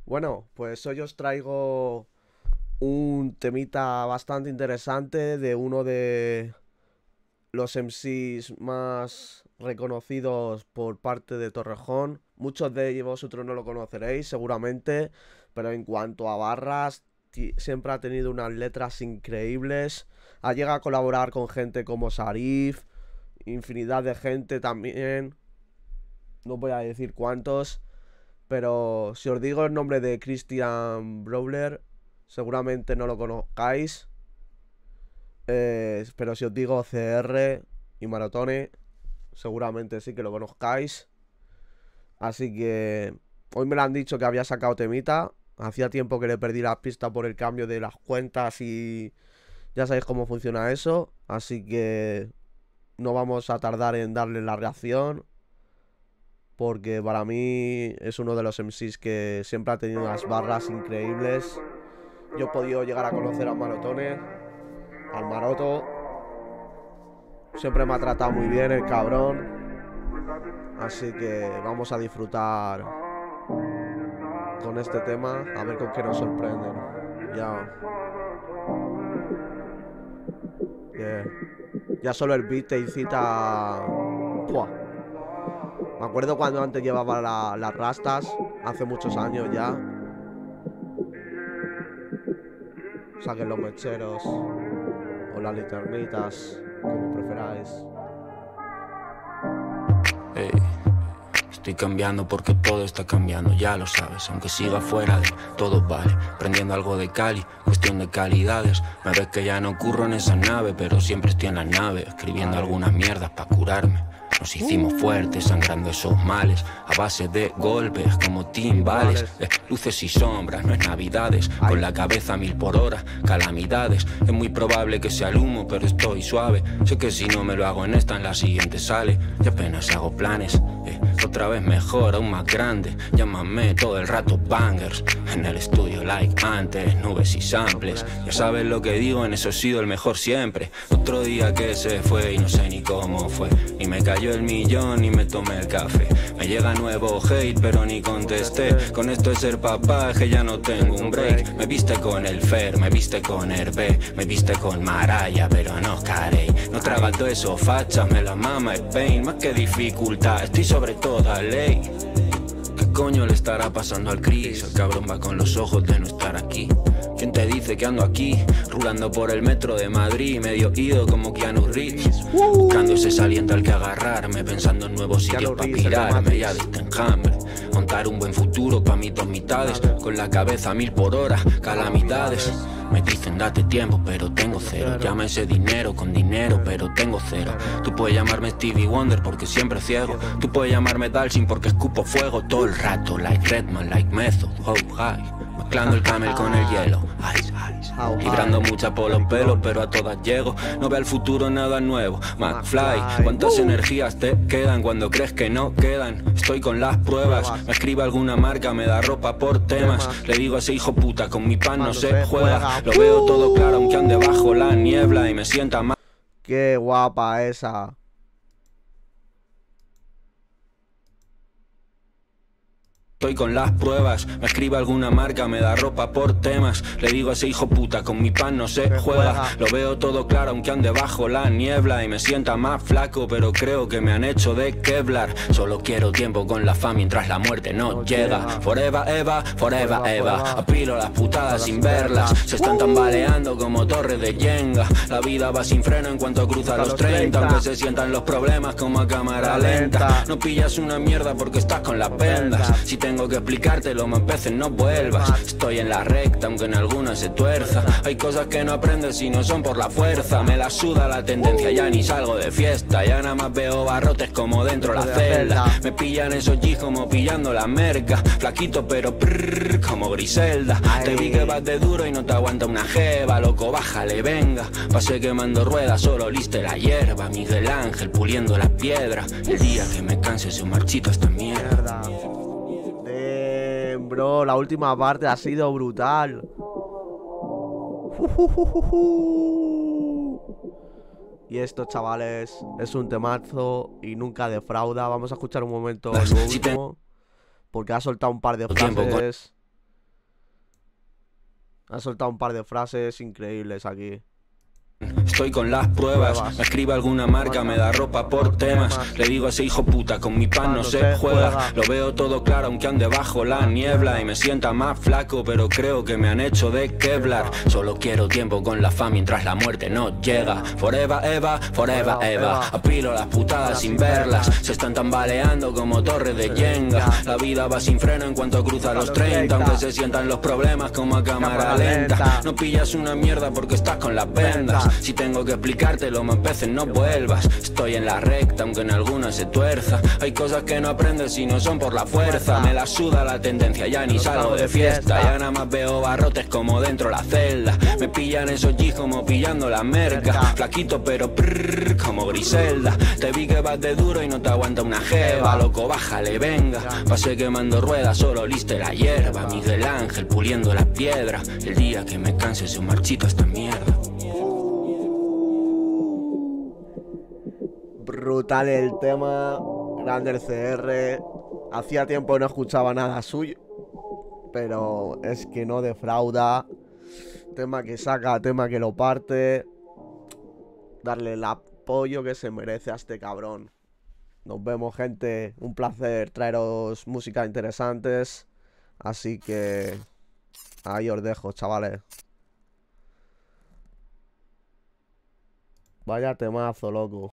Bueno, pues hoy os traigo un temita bastante interesante de uno de los MCs más reconocidos por parte de Torrejón. Muchos de vosotros no lo conoceréis seguramente, pero en cuanto a barras, siempre ha tenido unas letras increíbles. Ha llegado a colaborar con gente como Sarif, infinidad de gente también. No voy a decir cuántos. Pero si os digo el nombre de Christian Brawler, seguramente no lo conozcáis. Pero si os digo CR y Maratone, seguramente sí que lo conozcáis. Así que hoy me lo han dicho que había sacado temita. Hacía tiempo que le perdí la pista por el cambio de las cuentas y ya sabéis cómo funciona eso. Así que no vamos a tardar en darle la reacción, porque para mí es uno de los MCs que siempre ha tenido unas barras increíbles. Yo he podido llegar a conocer a Marotone, al Maroto. Siempre me ha tratado muy bien el cabrón. Así que vamos a disfrutar con este tema, a ver con qué nos sorprenden. Ya. Yeah. Ya solo el beat te incita. ¡Pua! Me acuerdo cuando antes llevaba las rastas, hace muchos años ya. Saquen los mecheros o las linternitas, como preferáis. Hey, estoy cambiando porque todo está cambiando, ya lo sabes. Aunque siga fuera de todo vale, prendiendo algo de Cali, cuestión de calidades. Me ves que ya no curro en esa nave, pero siempre estoy en la nave, escribiendo algunas mierdas para curarme. Nos hicimos fuertes, sangrando esos males, a base de golpes como timbales, luces y sombras, no es navidades, con la cabeza a 1000 por hora, calamidades. Es muy probable que sea el humo, pero estoy suave. Sé que si no me lo hago en esta, en la siguiente sale. Y apenas hago planes, otra vez mejor, aún más grande. Llámame todo el rato bangers, en el estudio like antes, nubes y samples. Ya sabes lo que digo, en eso he sido el mejor siempre. Otro día que se fue y no sé ni cómo fue, y me cayó el millón y me tomé el café. Me llega nuevo hate pero ni contesté. Con esto de ser papá que ya no tengo un break. Me viste con el Fer, me viste con Hervé, me viste con Maraya, pero no Carey. No traga todo eso facha, me la mama el pain. Más que dificultad, estoy sobre toda ley. ¿Qué coño le estará pasando al Chris? El cabrón va con los ojos de no estar aquí. ¿Quién te dice que ando aquí? Rulando por el metro de Madrid, medio ido como Keanu Reeves, buscando ese aliento al que agarrarme, pensando en nuevos sitios para pirarme. Ya diste enjambre, montar un buen futuro pa' mis dos mitades, con la cabeza a 1000 por hora, calamidades. Me dicen date tiempo, pero tengo cero. Llama ese dinero con dinero, pero tengo cero. Tú puedes llamarme Stevie Wonder porque siempre ciego. Tú puedes llamarme Dalsin porque escupo fuego todo el rato. Like Redman, like Method, oh high. Mezclando el camel con el hielo, ice, ice. Librando mucha por los pelos, pero a todas llego. No ve al futuro nada nuevo, McFly. ¿Cuántas energías te quedan cuando crees que no quedan? Estoy con las pruebas, me escribe alguna marca, me da ropa por temas. Le digo a ese hijo puta, con mi pan no se juega. Lo veo todo claro aunque ande bajo la niebla y me sienta mal. Qué guapa esa. Estoy con las pruebas, me escribe alguna marca, me da ropa por temas. Le digo a ese hijo puta, con mi pan no se juega. Lo veo todo claro aunque ande bajo la niebla y me sienta más flaco, pero creo que me han hecho de Kevlar. Solo quiero tiempo con la fama mientras la muerte no llega. Forever Eva, forever Eva. Apilo las putadas sin verlas, se están tambaleando como torres de Jenga. La vida va sin freno en cuanto cruza los 30, aunque se sientan los problemas como a cámara lenta. No pillas una mierda porque estás con las vendas. Si tengo que explicártelo más veces no vuelvas. Estoy en la recta aunque en algunas se tuerza. Hay cosas que no aprendes si no son por la fuerza. Me la suda la tendencia, ya ni salgo de fiesta. Ya nada más veo barrotes como dentro la celda. Me pillan esos G's como pillando la merca. Flaquito pero prrr, como Griselda. Te vi que vas de duro y no te aguanta una jeva. Loco bájale venga, pasé quemando ruedas, solo liste la hierba. Miguel Ángel puliendo la piedra. El día que me canse se marchito esta mierda. Bro, la última parte ha sido brutal. Y esto, chavales, es un temazo y nunca defrauda. Vamos a escuchar un momento lo último, porque ha soltado un par de frases Ha soltado un par de frases increíbles aquí. Estoy con las pruebas, me escribe alguna marca, me da ropa por temas. Le digo a ese hijo puta, con mi pan no se juega. Lo veo todo claro aunque ande bajo la niebla. Y me sienta más flaco, pero creo que me han hecho de Kevlar. Solo quiero tiempo con la fama mientras la muerte no llega. Forever Eva, forever Eva. Apilo las putadas sin verlas. Se están tambaleando como torres de Jenga. La vida va sin freno en cuanto cruza los 30. Aunque se sientan los problemas como a cámara lenta. No pillas una mierda porque estás con las vendas. Si tengo que explicártelo más veces no vuelvas. Estoy en la recta aunque en algunas se tuerza. Hay cosas que no aprendes si no son por la fuerza. Me la suda la tendencia, ya ni salgo de fiesta. Ya nada más veo barrotes como dentro la celda. Me pillan esos G's como pillando la merca. Flaquito pero prrr, como Griselda. Te vi que vas de duro y no te aguanta una jeva. Loco, bájale, venga. Pasé quemando ruedas, solo liste la hierba. Miguel Ángel puliendo la piedra. El día que me canse se marchito esta mierda. Brutal el tema. Grande el CR. Hacía tiempo que no escuchaba nada suyo, pero es que no defrauda. Tema que saca, tema que lo parte. Darle el apoyo que se merece a este cabrón. Nos vemos, gente. Un placer traeros música interesantes. Así que ahí os dejo, chavales. Vaya temazo, loco.